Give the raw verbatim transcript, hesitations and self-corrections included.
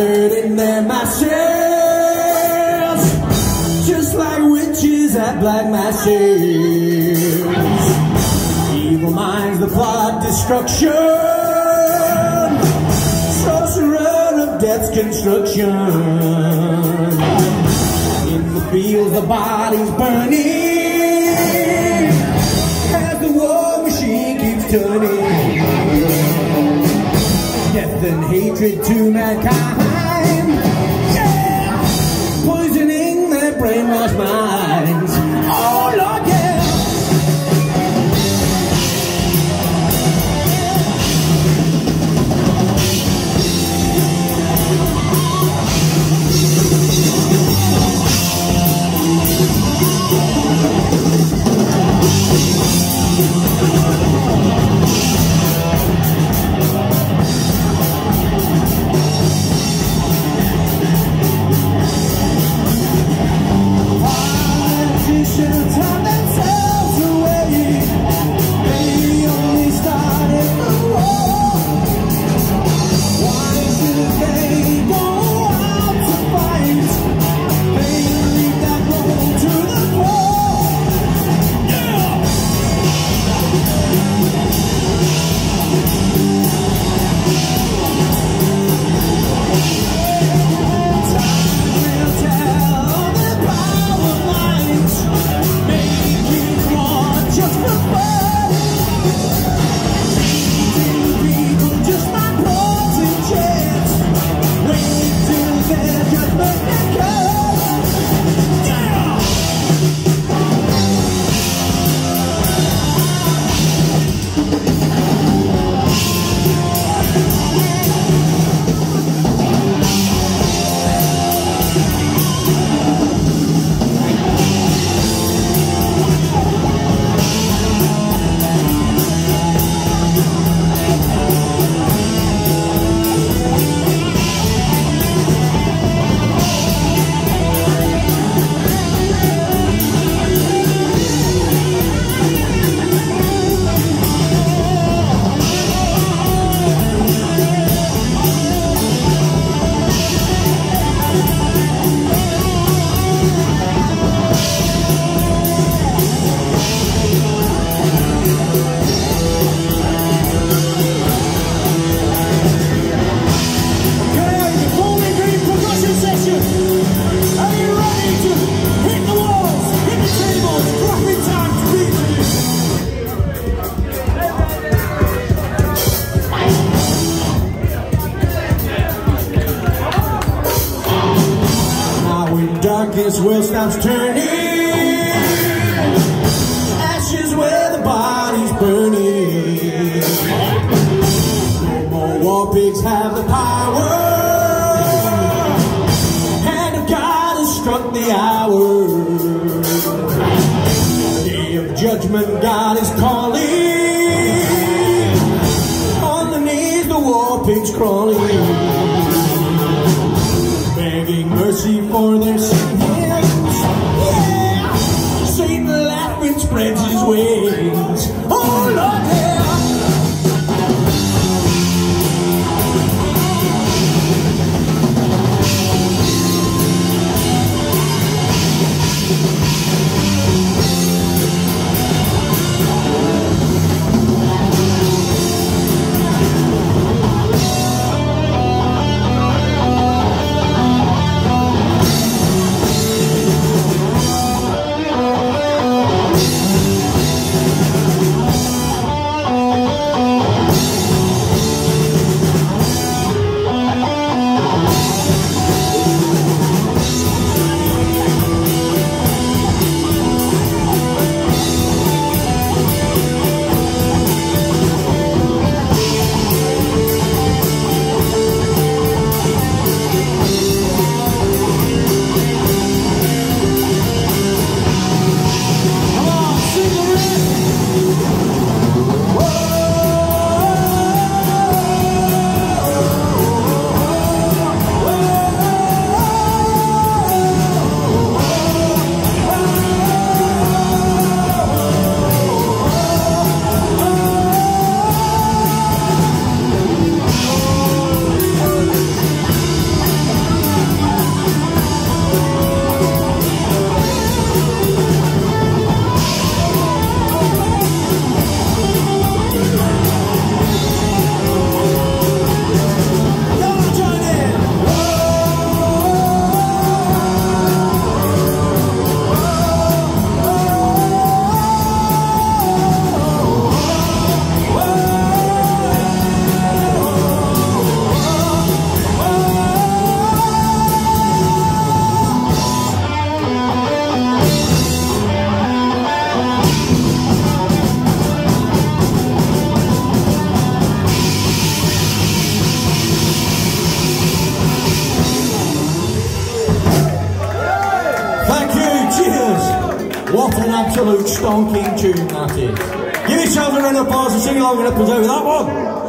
gathered in their masses, just like witches at black masses. Evil minds that plot destruction, sorcerer of death's construction. In the fields the bodies burning, as the war machine keeps turning. Death and hatred to mankind, yeah, poisoning their brainwashed minds. Oh Lord, yeah. Darkness will stops turning, ashes where the body's burning. No more war pigs have the power, hand of God has struck the hour. Day of judgment God is calling, on the knees the war pigs crawling, begging mercy for their sins. Yeah, Satan laughing spreads his wings. Oh Lord, yeah. Cheers! What an absolute stonking tune that is. Give yourselves a round of applause and sing along with us over that one.